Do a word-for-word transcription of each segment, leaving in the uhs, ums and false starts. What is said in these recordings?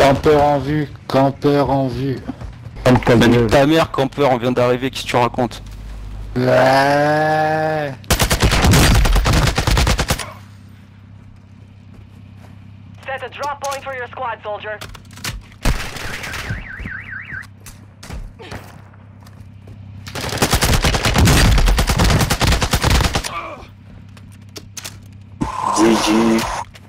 Campeur en vue, campeur en vue. Bah, nique ta mère, campeur, on vient d'arriver, qu'est-ce que tu racontes? Ouais. Set a drop point for your squad, soldier. G G.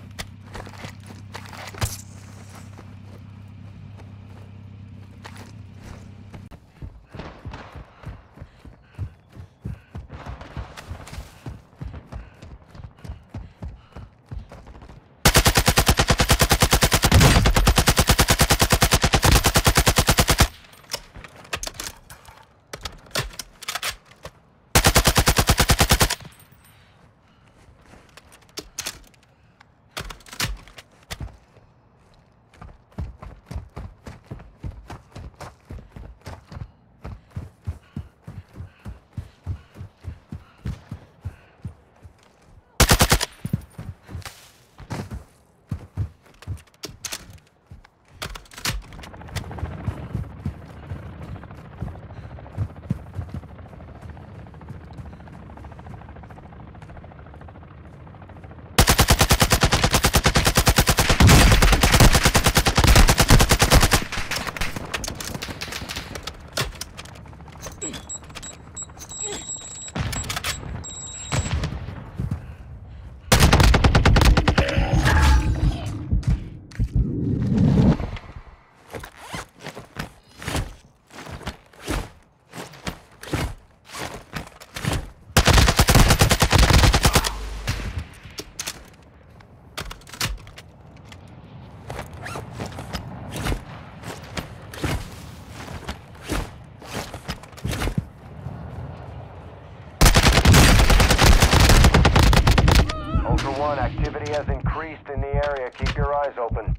Activity has increased in the area. Keep your eyes open.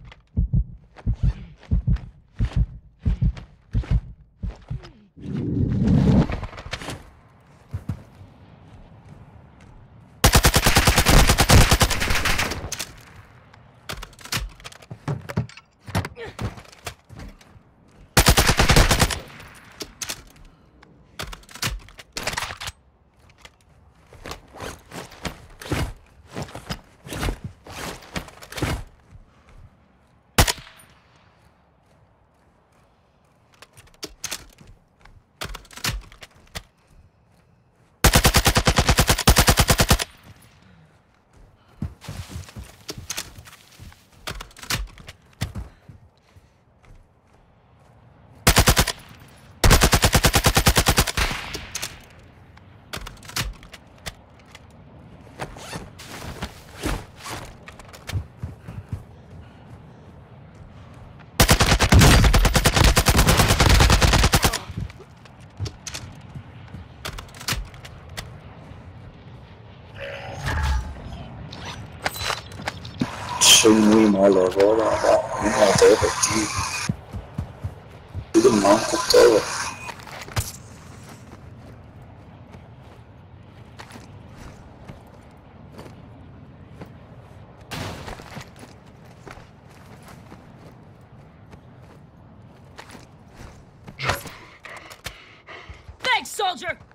Sui muy malo, roba, no maté por ti. Tudo manco todo. Thanks, soldier!